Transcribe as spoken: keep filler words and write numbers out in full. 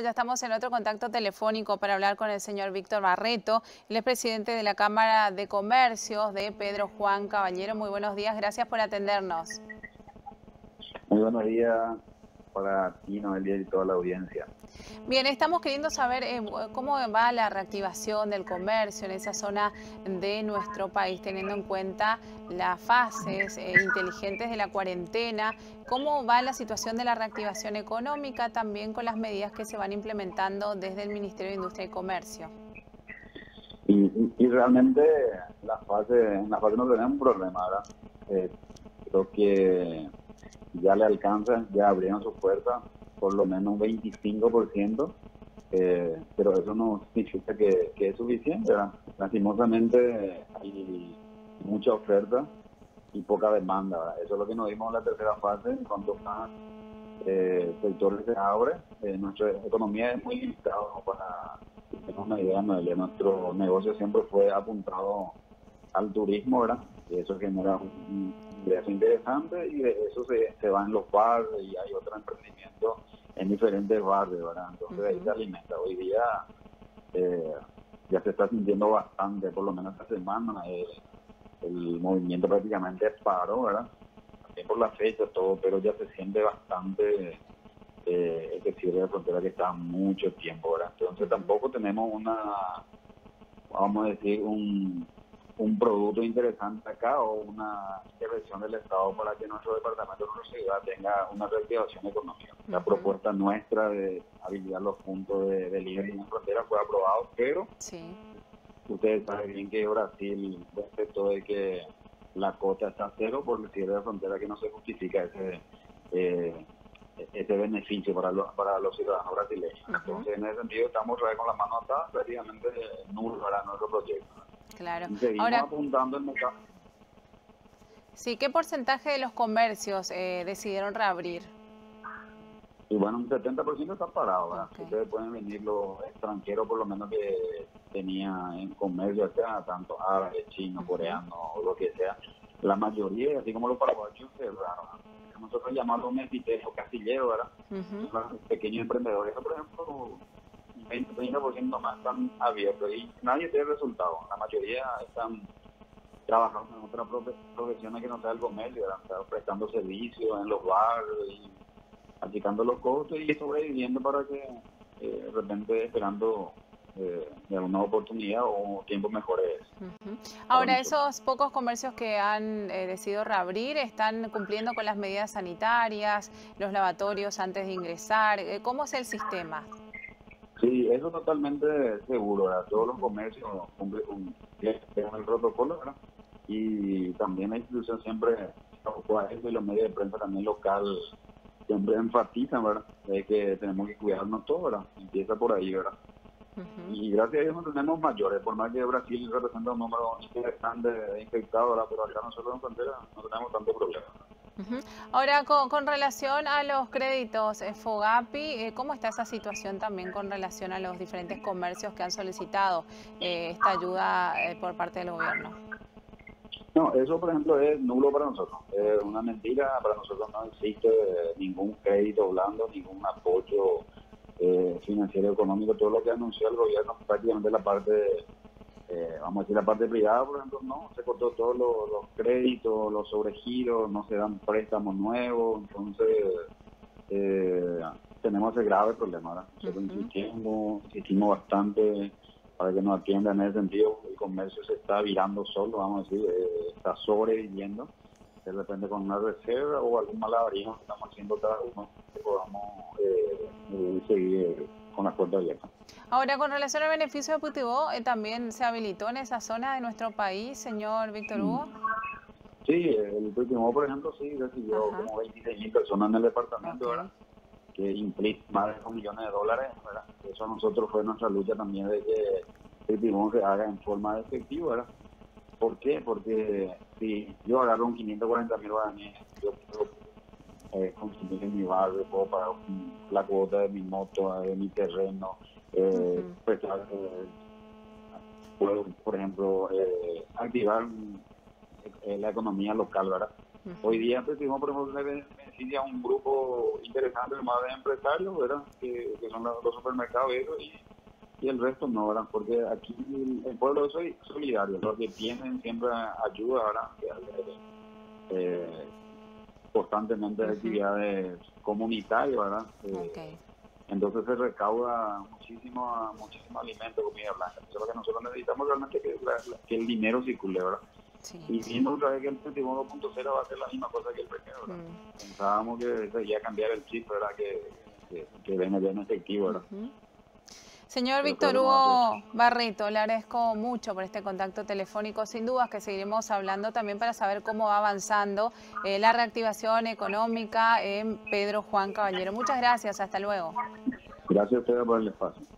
Ya estamos en otro contacto telefónico para hablar con el señor Víctor Barreto. Él es presidente de la Cámara de Comercios de Pedro Juan Caballero. Muy buenos días, gracias por atendernos. Muy buenos días para ti, Noelia, y toda la audiencia. Bien, estamos queriendo saber eh, cómo va la reactivación del comercio en esa zona de nuestro país, teniendo en cuenta las fases eh, inteligentes de la cuarentena, cómo va la situación de la reactivación económica, también con las medidas que se van implementando desde el Ministerio de Industria y Comercio. Y, y, y realmente la fase, en la fase no tenemos un problema, ¿verdad? Eh, creo que ya le alcanza, ya abrieron sus puertas, por lo menos un veinticinco por ciento, eh, pero eso no significa que, que es suficiente, ¿verdad? Lastimosamente hay mucha oferta y poca demanda, ¿verdad? Eso es lo que nos vimos en la tercera fase, cuando más eh, sectores se abre, eh, nuestra economía es muy limitada, ¿no? Para tener una idea, Noelia, nuestro negocio siempre fue apuntado al turismo, ¿verdad? Y eso genera un ingreso interesante y de eso se, se va en los barrios y hay otro emprendimiento en diferentes barrios, ¿verdad? Entonces uh-huh. ahí se alimenta. Hoy día eh, ya se está sintiendo bastante, por lo menos esta semana, eh, el movimiento prácticamente paró, ¿verdad? También por la fecha, todo, pero ya se siente bastante eh, este cierre de frontera que está mucho tiempo, ¿verdad? Entonces uh-huh. tampoco tenemos una, vamos a decir, un un producto interesante acá o una intervención del Estado para que nuestro departamento de nuestra ciudad tenga una reactivación económica. Uh-huh. La propuesta nuestra de habilitar los puntos de, de libre en la frontera fue aprobado, pero sí. Ustedes saben bien que Brasil respecto de que la cota está a cero por el cierre de frontera, que no se justifica ese eh, ese beneficio para los, para los ciudadanos brasileños. Uh-huh. Entonces, en ese sentido, estamos otra vez con la mano atada, prácticamente nulo para nuestro proyecto. Claro. Y seguimos Ahora, apuntando el mercado. Sí, ¿qué porcentaje de los comercios eh, decidieron reabrir? Y bueno, un setenta por ciento está parado, ¿verdad? Okay. Ustedes pueden venir los extranjeros, por lo menos que tenían en comercio acá, tanto árabes, chinos, uh-huh. coreanos, o lo que sea. La mayoría, así como los paraguayos, cerraron. Nosotros llamamos mestizos castilleros, ¿verdad? Uh-huh. Los pequeños emprendedores, por ejemplo, veinte, treinta por ciento más están abiertos y nadie tiene resultados. La mayoría están trabajando en otras profesiones que no sea el comercio, ¿verdad? Están prestando servicios en los barrios y aplicando los costos y sobreviviendo para que eh, de repente esperando eh, una oportunidad o tiempos mejores. Uh-huh. Ahora, esos pocos comercios que han eh, decidido reabrir están cumpliendo con las medidas sanitarias, los lavatorios antes de ingresar. ¿Cómo es el sistema? Sí, eso es totalmente seguro, ¿verdad? Todos los comercios cumplen un, el protocolo, ¿verdad? Y también la institución siempre, y los medios de prensa también local, siempre enfatizan, ¿verdad? De que tenemos que cuidarnos todos, ¿verdad? Empieza por ahí, ¿verdad? Uh-huh. Y gracias a Dios no tenemos mayores, por más que Brasil representa un número interesante de infectados, ¿verdad? Pero acá nosotros en frontera no tenemos tanto problema. Uh-huh. Ahora, con, con relación a los créditos eh, FOGAPI, eh, ¿cómo está esa situación también con relación a los diferentes comercios que han solicitado eh, esta ayuda eh, por parte del gobierno? No, eso por ejemplo es nulo para nosotros, es una mentira, para nosotros no existe ningún crédito blando, ningún apoyo eh, financiero económico, todo lo que anunció el gobierno, prácticamente la parte, eh, vamos a decir la parte privada, por ejemplo, no, se cortó todos los, los créditos, los sobregiros, no se dan préstamos nuevos, entonces eh, tenemos ese grave problema, ¿verdad? Nosotros uh-huh. insistimos, insistimos bastante para que nos atiendan en ese sentido. El comercio se está virando solo, vamos a decir, eh, está sobreviviendo, de repente con una reserva o algún malabarismo que estamos haciendo cada uno, que podamos eh, eh, seguir con las puertas abiertas. Ahora, con relación al beneficio de Putibó, eh, ¿también se habilitó en esa zona de nuestro país, señor Víctor Hugo? Sí, el Putibó, por ejemplo, sí recibió Ajá. como veintiséis mil personas en el departamento, okay. ¿verdad? Que implica más de dos millones de dólares, ¿verdad? Eso a nosotros fue nuestra lucha también de que el timón se haga en forma de efectivo, ¿verdad? ¿Por qué? Porque si yo agarro un quinientos cuarenta mil guaraníes, yo puedo eh, consumir en mi barrio, puedo pagar la cuota de mi moto, de mi terreno, eh, uh-huh. prestar, eh, puedo, por ejemplo, eh, activar eh, la economía local, ¿verdad? Uh-huh. Hoy día, pues, por ejemplo, me beneficia a un grupo interesante más de empresarios, ¿verdad? Que, que son los, los supermercados y eso, y, y el resto no, ¿verdad? Porque aquí el pueblo es solidario, los que tienen siempre ayuda, ¿verdad? Que, eh, constantemente uh-huh. actividades comunitarias, ¿verdad? Eh, okay. Entonces se recauda muchísimo, muchísimo alimento, comida blanca. Eso es lo que nosotros necesitamos realmente, que, la, la, que el dinero circule, ¿verdad? Sí. Y viendo otra vez que el veintiuno punto cero va a ser la misma cosa que el primero, ¿verdad? Mm. Pensábamos que sería cambiar el chip, ¿verdad? Que, que, que venga ya en efectivo, ¿verdad? Uh-huh. Señor Pero Víctor Hugo Barreto, le agradezco mucho por este contacto telefónico. Sin dudas que seguiremos hablando también para saber cómo va avanzando eh, la reactivación económica en Pedro Juan Caballero. Muchas gracias, hasta luego. Gracias a ustedes por el espacio.